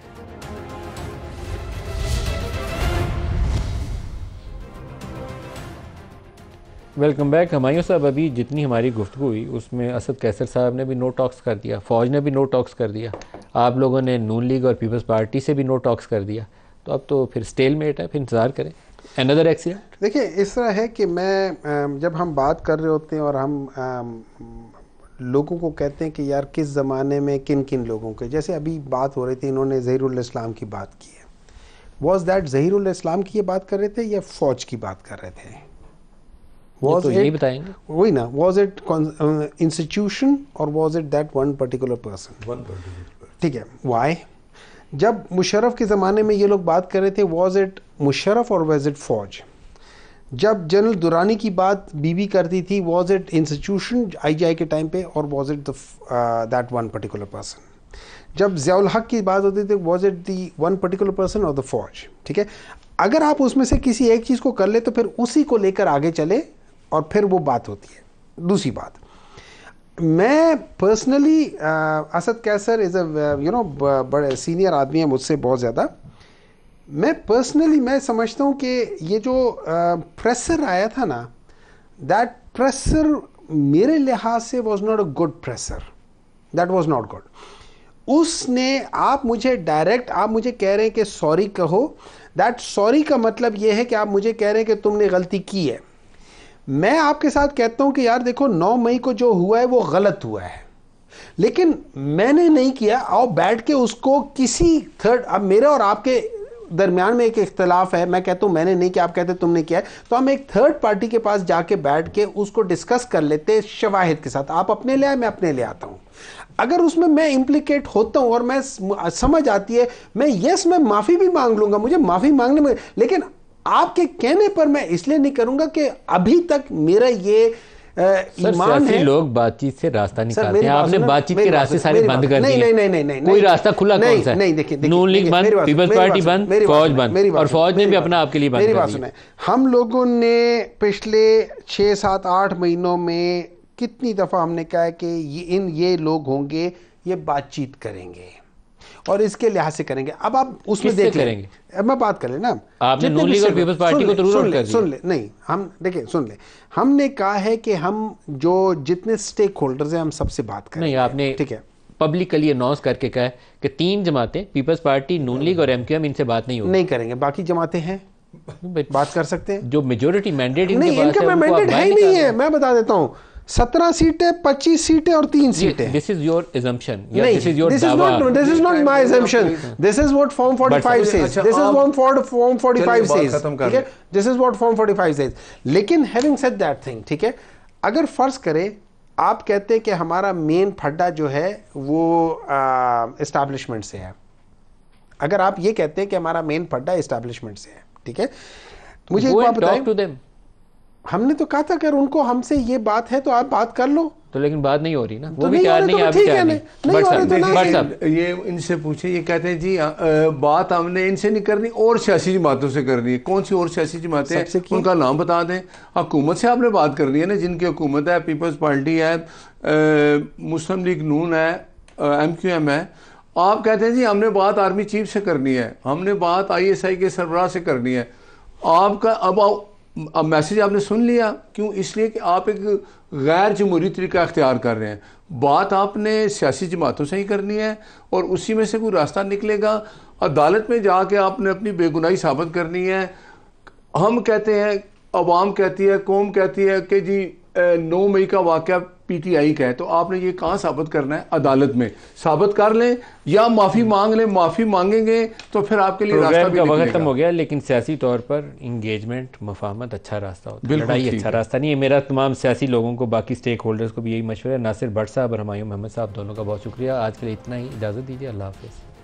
Welcome back. हुमायूं साहब, अभी जितनी हमारी गुफ्तगू हुई उसमें असद कैसर साहब ने भी नो टॉक्स कर दिया, फ़ौज ने भी नो टॉक्स कर दिया, आप लोगों ने नून लीग और पीपल्स पार्टी से भी नो टॉक्स कर दिया, तो अब तो फिर स्टेलमेट है, फिर इंतज़ार करें अनदर एक्सीडेंट। देखिए इस तरह है कि मैं जब हम बात कर रहे होते हैं और हम लोगों को कहते हैं कि यार किस ज़माने में किन किन लोगों के, जैसे अभी बात हो रही थी, इन्होंने ज़हीरुल इस्लाम की बात की है, वॉज दैट ज़हीरुल इस्लाम की ये बात कर रहे थे या फ़ौज की बात कर रहे थे? Was तो यही बताएंगे वही ना, was it institution or was it that one particular person? One particular person. ठीक है, why? जब मुशर्रफ के ज़माने में ये लोग बात कर रहे थे, was it मुशर्रफ और was it फौज? जब जनरल दुरानी की बात बीबी करती थी, was it institution आईजीआई के टाइम पे और was it the uh, that one particular person? जब ज़ियाउल हक की बात होती थी, was it the one particular person or the फौज? ठीक है, अगर आप उसमें से किसी एक चीज़ को कर ले तो फिर उसी को लेकर आगे चले और फिर वो बात होती है। दूसरी बात, मैं personally Asad Qaiser is a you know बड़े सीनियर आदमी है मुझसे बहुत ज़्यादा, मैं पर्सनली मैं समझता हूँ कि ये जो प्रेशर uh, आया था ना, दैट प्रेशर मेरे लिहाज से was not a good pressure, that was not good. उसने, आप मुझे डायरेक्ट आप मुझे कह रहे हैं कि सॉरी कहो, दैट सॉरी का मतलब ये है कि आप मुझे कह रहे हैं कि तुमने गलती की है। मैं आपके साथ कहता हूं कि यार देखो नौ मई को जो हुआ है वो गलत हुआ है, लेकिन मैंने नहीं किया, आओ बैठ के उसको किसी थर्ड, अब मेरे और आपके दरमियान में एक इख्तलाफ है, मैं कहता हूं मैंने नहीं किया, आप कहते तुमने किया है, तो हम एक थर्ड पार्टी के पास जाके बैठ के उसको डिस्कस कर लेते शवाहिद के साथ, आप अपने ले आए, मैं अपने ले आता हूं। अगर उसमें मैं इम्प्लीकेट होता हूं और मैं समझ आती है, मैं यस मैं माफ़ी भी मांग लूंगा, मुझे माफ़ी मांगने में, लेकिन आपके कहने पर मैं इसलिए नहीं करूंगा कि अभी तक मेरा ये ईमान है। लोग बातचीत से रास्ता निकालते हैं, आपने बातचीत के रास्ते सारे बंद कर दिए। नहीं नहीं नहीं नहीं कोई रास्ता खुला कौन सा है? नहीं देखिए, नून लीग बंद, पीपल्स पार्टी बंद, फौज बंद, और फौज ने भी अपना आपके लिए बंद कर दिया। हम लोगों ने पिछले छह सात आठ महीनों में कितनी दफा हमने कहा है कि ये इन ये लोग होंगे, ये बातचीत करेंगे और इसके लिहाज से करेंगे। अब आप उसमें देख लेंगे, अब मैं बात कर लेना, आपने नून लीग और पीपल्स पार्टी को तो रूल आउट कर दिया। सुन ले, नहीं हम देखिए सुन ले, हमने कहा है कि हम जो जितने स्टेक होल्डर्स हैं हम सबसे बात करें। नहीं, आपने ठीक है पब्लिकली अनाउंस करके कहा है कि तीन जमातें, पीपल्स पार्टी, नून लीग और एमक्यूएम, इनसे बात नहीं होगी। नहीं करेंगे, बाकी जमातें हैं, बात कर सकते हैं। जो मेजोरिटी मैंडेट नहीं, इनका मैंडेट है ही नहीं है, मैं बता देता हूँ, सत्रह सीटें, पच्चीस सीटें और तीन सीटें। दिस इज योर assumption, नहीं, this is your this is not this is not my assumption, this is what form forty-five says, this is what form forty-five says, ठीक है, this is what form forty-five says। लेकिन having said that thing, ठीक है, अगर फर्ज करें आप कहते हैं कि हमारा मेन फड्डा जो है वो एस्टैब्लिशमेंट से है, अगर आप ये कहते हैं कि हमारा मेन फड्डा एस्टैब्लिशमेंट से है, ठीक है, मुझे एक बात बताएं, हमने तो कहा था अगर उनको हमसे ये बात है तो आप बात कर लो, तो लेकिन बात नहीं हो रही ना, वो तो भी तैयार नहीं है, आप तैयार नहीं। बट साहब ये इनसे पूछे, ये कहते हैं जी आ, बात हमने इनसे नहीं करनी और सियासी जमातों से करनी है। कौन सी और सियासी जमातें हैं, उनका नाम बता दें। हुकूमत से आपने बात करनी है ना, जिनकी हुकूमत है, पीपल्स पार्टी है, मुस्लिम लीग नून है, एम क्यू एम है। आप कहते हैं जी हमने बात आर्मी चीफ से करनी है, हमने बात आई एस आई के सरबराह से करनी है। आपका अब अब मैसेज आपने सुन लिया, क्यों? इसलिए कि आप एक गैर जमहूरी तरीका अख्तियार कर रहे हैं। बात आपने सियासी जमातों से ही करनी है और उसी में से कोई रास्ता निकलेगा। अदालत में जाके आपने अपनी बेगुनाही साबित करनी है। हम कहते हैं, अवाम कहती है, कौम कहती है कि जी नौ मई का वाक़या पीटीआई का है, तो आपने ये कहाँ साबित करना है? अदालत में साबित कर लें या माफ़ी मांग लें। माफ़ी मांगेंगे तो फिर आपके लिए रास्ता भी निकलेगा। वक्त खत्म हो गया, लेकिन सियासी तौर पर इंगेजमेंट, मफाहमत अच्छा रास्ता होता है, लड़ाई अच्छा रास्ता नहीं है। मेरा तमाम सियासी लोगों को, बाकी स्टेक होल्डर्स को भी यही मशवरा है। नासिर भट्ट साहब और हुमायूं मोहम्मद साहब दोनों का बहुत शुक्रिया। आज के लिए इतना ही, इजाज़त दीजिए, अल्लाह हाफ़िज़।